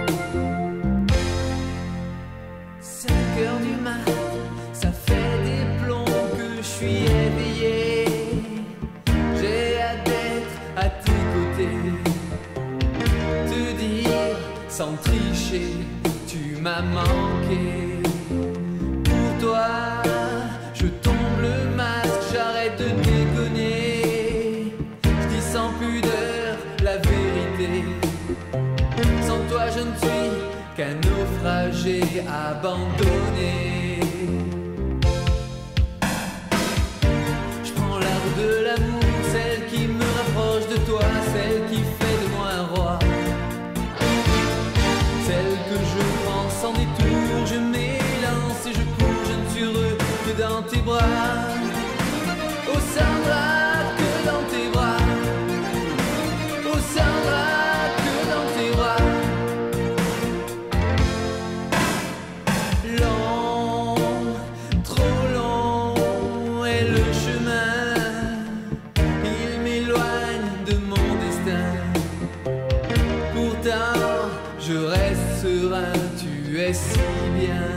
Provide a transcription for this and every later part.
5 heures du mat, ça fait des plombs que je suis éveillé. J'ai hâte d'être à tes côtés, te dire sans tricher, tu m'as manqué. Pour toi, je tombe le masque, j'arrête de déconner. Je dis sans pudeur la vérité. Sans toi, je ne suis qu'un naufragé abandonné. Je prends la route de l'amour, celle qui me rapproche de toi, celle qui fait de moi un roi, celle que je prends sans détour. Je m'élance et je cours, je ne suis heureux que dans tes bras. Oh Sandra, que dans tes bras. Oh Sandra, que dans tes bras. Long, trop long est le chemin, il m'éloigne de mon destin. Pourtant, je reste serein, tu es si bien.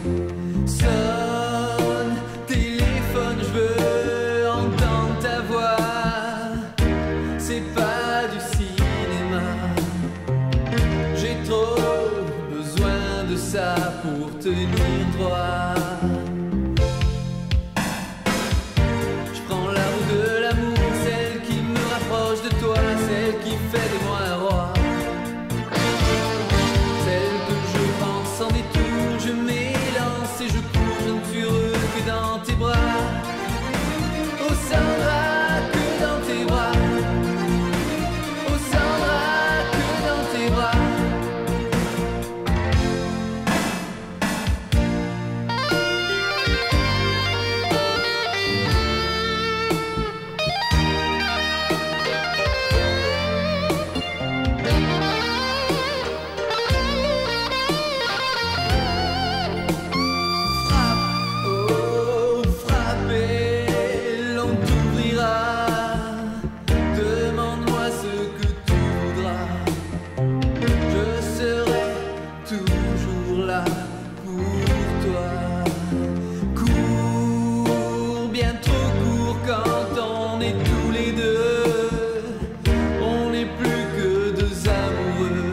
Sonne, téléphone, je veux entendre ta voix. C'est pas du cinéma, j'ai trop besoin de ça pour tenir droit. Je prends la route de l'amour, celle qui me rapproche de toi, celle qui fait de moi un roi, celle que je prends sans détour. Je m'élance et je cours, je ne suis heureux que dans tes bras. Oh Sandra, que dans tes bras. Oh Sandra, que dans tes bras. Toujours là pour toi. Cours, bien trop court quand on est tous les deux. On n'est plus que deux amoureux.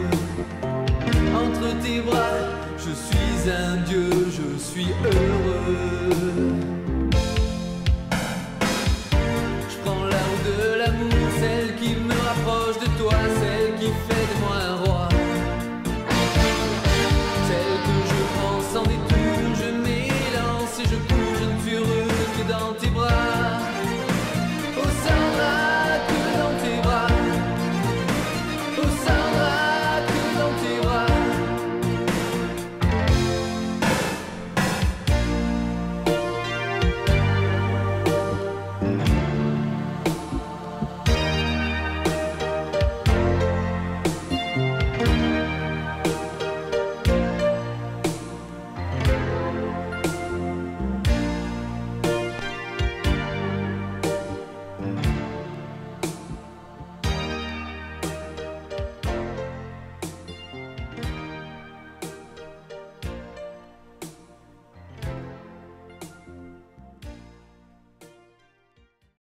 Entre tes bras, je suis un dieu, je suis heureux.